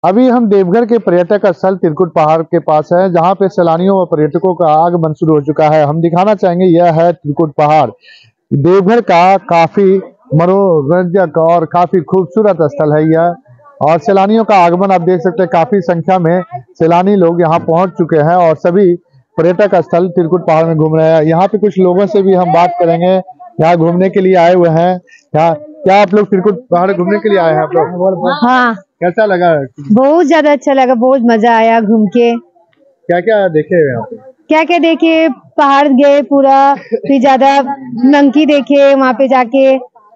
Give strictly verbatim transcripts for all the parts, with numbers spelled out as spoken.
अभी हम देवघर के पर्यटक स्थल त्रिकुट पहाड़ के पास है, जहां पे सैलानियों व पर्यटकों का आगमन शुरू हो चुका है। हम दिखाना चाहेंगे, यह है त्रिकुट पहाड़, देवघर का काफी मनोरंजक और काफी खूबसूरत स्थल है यह। और सैलानियों का आगमन आप देख सकते हैं, काफी संख्या में सैलानी लोग यहाँ पहुंच चुके हैं और सभी पर्यटक स्थल त्रिकुट पहाड़ में घूम रहे हैं। यहाँ पे कुछ लोगों से भी हम बात करेंगे, यहाँ घूमने के लिए आए हुए हैं। यहाँ क्या आप लोग त्रिकुट पहाड़ घूमने के लिए आए हैं आप लोग? हाँ, कैसा लगा? बहुत ज्यादा अच्छा लगा, बहुत मजा आया घूम के। क्या क्या देखे यहाँ पे? क्या क्या देखे, पहाड़ गए पूरा, फिर ज्यादा मंकी देखे वहाँ पे जाके।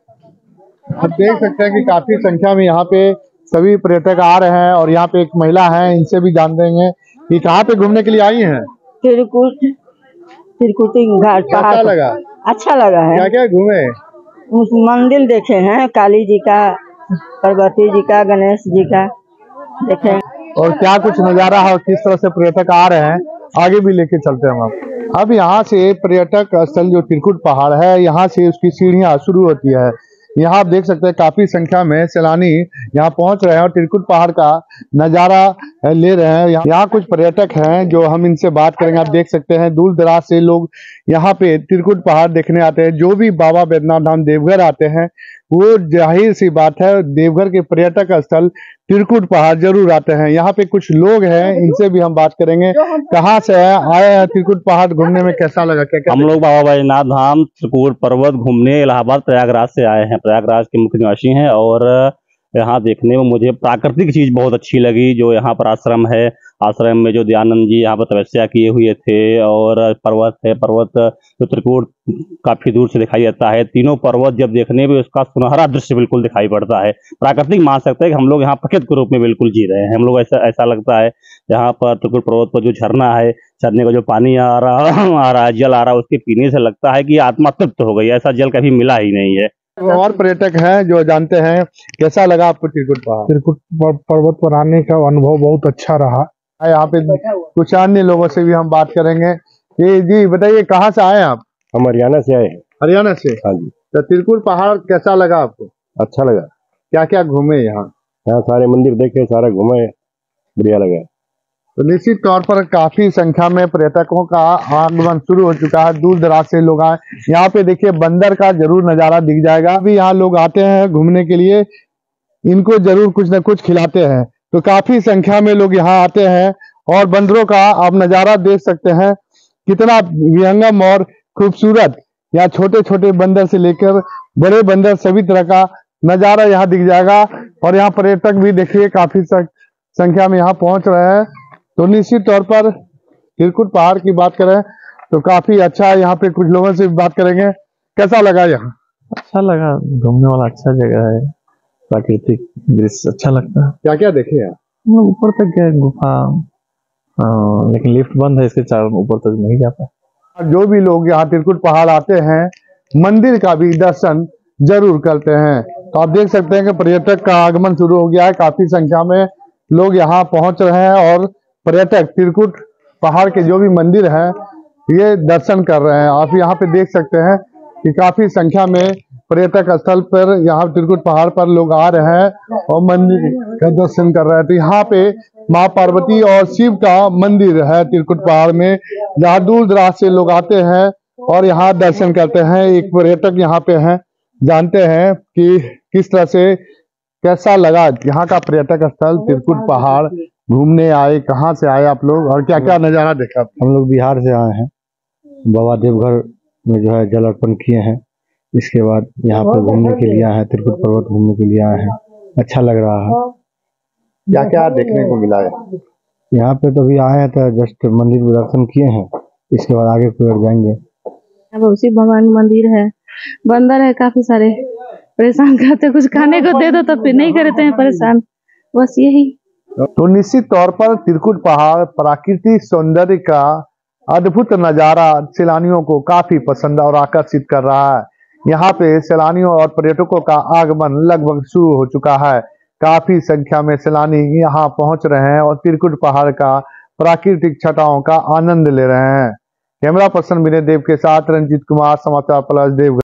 आप देख सकते हैं कि काफी संख्या में यहाँ पे सभी पर्यटक आ रहे हैं और यहाँ पे एक महिला है, इनसे भी जान देंगे कि कहाँ पे घूमने के लिए आई हैं। त्रिकुट त्रिकुटी घाट पहाड़। कैसा लगा? अच्छा लगा है। क्या क्या घूमे? उस मंदिर देखे हैं, काली जी का, पार्वती जी का, गणेश जी का देखे। और क्या कुछ नजारा है और किस तरह से पर्यटक आ रहे हैं, आगे भी लेके चलते हैं हम आप। अब यहाँ से पर्यटक स्थल जो त्रिकुट पहाड़ है, यहाँ से उसकी सीढ़ियाँ शुरू होती है। यहाँ आप देख सकते हैं काफी संख्या में सैलानी यहाँ पहुंच रहे हैं और त्रिकुट पहाड़ का नजारा ले रहे हैं। यहाँ कुछ पर्यटक हैं जो हम इनसे बात करेंगे। आप देख सकते हैं दूर दराज से लोग यहाँ पे त्रिकुट पहाड़ देखने आते हैं। जो भी बाबा बैद्यनाथ धाम देवघर आते हैं, वो जाहिर सी बात है देवघर के पर्यटक स्थल त्रिकुट पहाड़ जरूर आते हैं। यहाँ पे कुछ लोग हैं, इनसे भी हम बात करेंगे। कहाँ से आए हैं त्रिकुट पहाड़ घूमने में, कैसा लगा? क्या क्या हम लोग बाबा बैद्यनाथ धाम त्रिकुट पर्वत घूमने इलाहाबाद प्रयागराज से आए हैं। प्रयागराज के मुख्य निवासी हैं और यहाँ देखने में मुझे प्राकृतिक चीज बहुत अच्छी लगी। जो यहाँ पर आश्रम है, आश्रम में जो दयानंद जी यहाँ पर तपस्या किए हुए थे, और पर्वत है, पर्वत जो त्रिकुट काफी दूर से दिखाई देता है। तीनों पर्वत जब देखने में उसका सुनहरा दृश्य बिल्कुल दिखाई पड़ता है। प्राकृतिक मान सकते हैं कि हम लोग यहाँ प्रकृति के रूप में बिल्कुल जी रहे हैं। हम लोग ऐसा ऐसा लगता है यहाँ पर त्रिकुट पर्वत पर जो झरना है, झरने का जो पानी आ रहा आ रहा है, जल आ रहा है, उसके पीने से लगता है कि आत्मा तृप्त हो गई। ऐसा जल कभी मिला ही नहीं है। और पर्यटक हैं जो जानते हैं, कैसा लगा आपको त्रिकुट पहाड़? त्रिकुट पर्वत पर आने का अनुभव बहुत अच्छा रहा। यहाँ पे कुछ अन्य लोगों से भी हम बात करेंगे। ये जी बताइए, कहाँ से आए आप? हम हरियाणा से आए हैं। हरियाणा से? हाँ जी। तो त्रिकुट पहाड़ कैसा लगा आपको? अच्छा लगा। क्या क्या घूमे यहाँ? यहाँ सारे मंदिर देखे, सारा घूमे, बढ़िया लगा। तो निश्चित तौर पर काफी संख्या में पर्यटकों का आगमन शुरू हो चुका है। दूर दराज से लोग आए। यहाँ पे देखिए बंदर का जरूर नजारा दिख जाएगा। अभी यहाँ लोग आते हैं घूमने के लिए, इनको जरूर कुछ न कुछ खिलाते हैं। तो काफी संख्या में लोग यहाँ आते हैं और बंदरों का आप नजारा देख सकते हैं, कितना विहंगम और खूबसूरत। यहाँ छोटे छोटे बंदर से लेकर बड़े बंदर, सभी तरह का नजारा यहाँ दिख जाएगा। और यहाँ पर्यटक भी देखिए काफी संख्या में यहाँ पहुंच रहे हैं। तो निश्चित तौर पर त्रिकुट पहाड़ की बात करें तो काफी अच्छा है। यहाँ पे कुछ लोगों से भी बात करेंगे। कैसा लगा यहाँ? अच्छा लगा, घूमने वाला अच्छा जगह है, प्राकृतिक दृश्य अच्छा लगता है। क्या क्या देखे यहाँ? ऊपर तक गए, गुफा, आ, लेकिन लिफ्ट बंद है, इसके चारों ऊपर तक नहीं जा पाए। जो भी लोग यहाँ त्रिकुट पहाड़ आते हैं, मंदिर का भी दर्शन जरूर करते हैं। तो आप देख सकते हैं कि पर्यटक का आगमन शुरू हो गया है। काफी संख्या में लोग यहाँ पहुंच रहे हैं और पर्यटक त्रिकुट पहाड़ के जो भी मंदिर है, ये दर्शन कर रहे हैं। आप यहाँ पे देख सकते हैं कि काफी संख्या में पर्यटक स्थल पर यहाँ त्रिकुट पहाड़ पर लोग आ रहे हैं और मंदिर का दर्शन कर रहे हैं। तो यहाँ पे माँ पार्वती और शिव का मंदिर है त्रिकुट पहाड़ में, जहाँ दूर दराज से लोग आते हैं और यहाँ दर्शन करते हैं। एक पर्यटक यहाँ पे हैं, जानते हैं कि किस तरह से कैसा लगा यहाँ का पर्यटक स्थल त्रिकुट पहाड़। घूमने आए, कहाँ से आए आप लोग और क्या क्या नजारा देखा? हम लोग बिहार से आए हैं। बाबा देवघर में जो है जल अर्पण किए हैं। इसके बाद यहाँ पर घूमने के लिए आए हैं, त्रिकुट पर्वत घूमने के लिए आए हैं। अच्छा लग रहा है। क्या क्या देखने को मिला है यहाँ पे? तो अभी आए हैं तो जस्ट मंदिर में दर्शन किए हैं, इसके बाद आगे फिर जाएंगे। शिव भगवान मंदिर है, बंदर है काफी सारे, परेशान करते, कुछ खाने को दे दो तो फिर नहीं करते हैं परेशान, बस यही। तो निश्चित तौर पर त्रिकुट पहाड़ प्राकृतिक सौंदर्य का अद्भुत नजारा सैलानियों को काफी पसंद और आकर्षित कर रहा है। यहाँ पे सैलानियों और पर्यटकों का आगमन लगभग शुरू हो चुका है। काफी संख्या में सैलानी यहाँ पहुंच रहे हैं और त्रिकुट पहाड़ का प्राकृतिक छटाओं का आनंद ले रहे हैं। कैमरा पर्सन विनय देव के साथ रंजीत कुमार, समाचार प्लस देवघर।